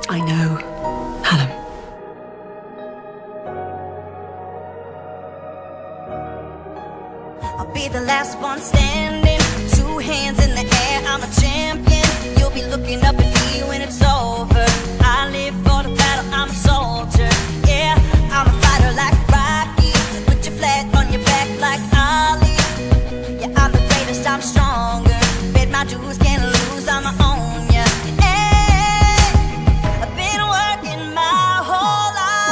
I know, Helen. I'll be the last one standing, 2 hands in the air, I'm a champion. You'll be looking up at me when it's over. I live for the battle, I'm a soldier. Yeah, I'm a fighter like Rocky. Put your flag on your back like Ali. Yeah, I'm the greatest, I'm stronger. Bet my dues, can't lose, I'ma own ya. Hey, I've been working my whole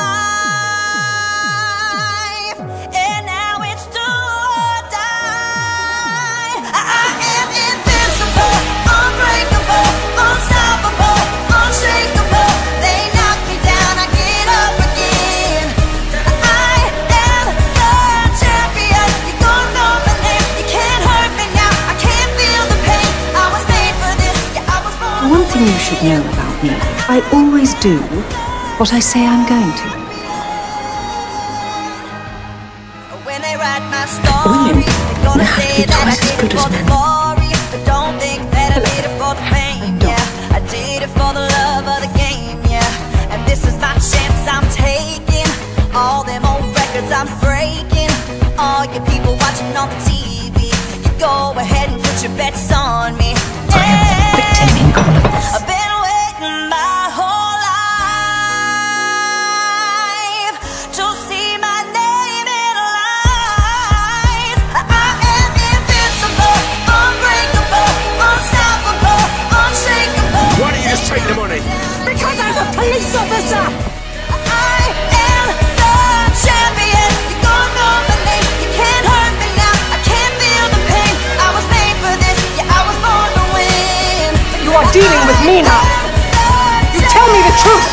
life, and now it's do or die. I am invincible, unbreakable, unstoppable, unshakable. They knock me down, I get up again. I am the champion. You don't know my name, you can't hurt me now. I can't feel the pain. I was made for this. Yeah, I was born. One thing you should know about me, I always do what I say I'm going to. When they write my story, they're gonna have to say be that I twice as did good it as for the men. glory. But don't think that I did it for the fame, yeah. I did it for the love of the game, yeah. And this is my chance I'm taking. All them old records I'm breaking. All you people watching on the TV, you go ahead and put your bets on me. I am the victim in all of this. I've been waiting my whole life to see my name in lights. I am invincible, unbreakable, unstoppable, unshakable. Why don't you just take the money? Because I'm a police officer. I am the champion. You don't know my name. You can't hurt me now. I can't feel the pain. I was made for this. Yeah, I was born to win. You are dealing with me now. You tell me the truth.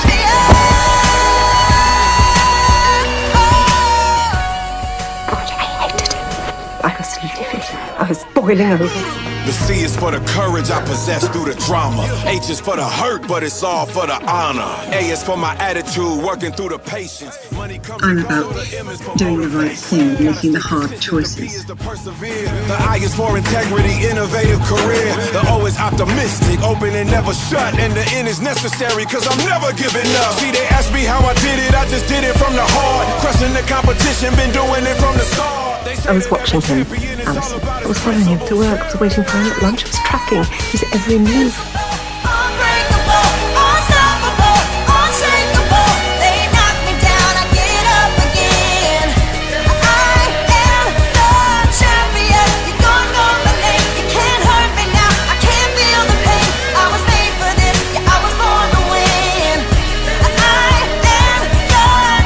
God, I hated it. I was livid. I was boiling over. The C is for the courage I possess through the drama. H is for the hurt, but it's all for the honor. A is for my attitude, working through the patience. Money comes I'm about doing the right thing, making the hard choices. The I is for integrity, innovative career. The O is optimistic, open and never shut. And the N is necessary, cause I'm never giving up. See, they asked me how I did it, I just did it from the heart. Crushing the competition, been doing it from the start. I was watching him, Alison. I was following him to work. I was waiting for him at lunch. I was tracking his every move. Unbreakable, unstoppable, unshakable. They knock me down, I get up again. I am the champion. You don't know my name. You can't hurt me now. I can't feel the pain. I was made for this. Yeah, I was born to win. I am the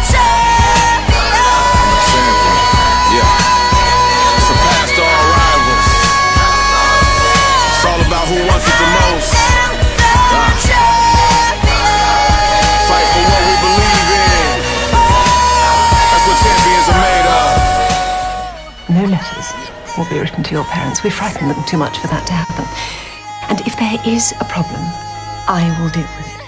champion. Yeah. Surpassed all rivals. It's all about who wants it the most. Fight for what we believe in. That's what champions are made of. No letters will be written to your parents. We frighten them too much for that to happen. And if there is a problem, I will deal with it.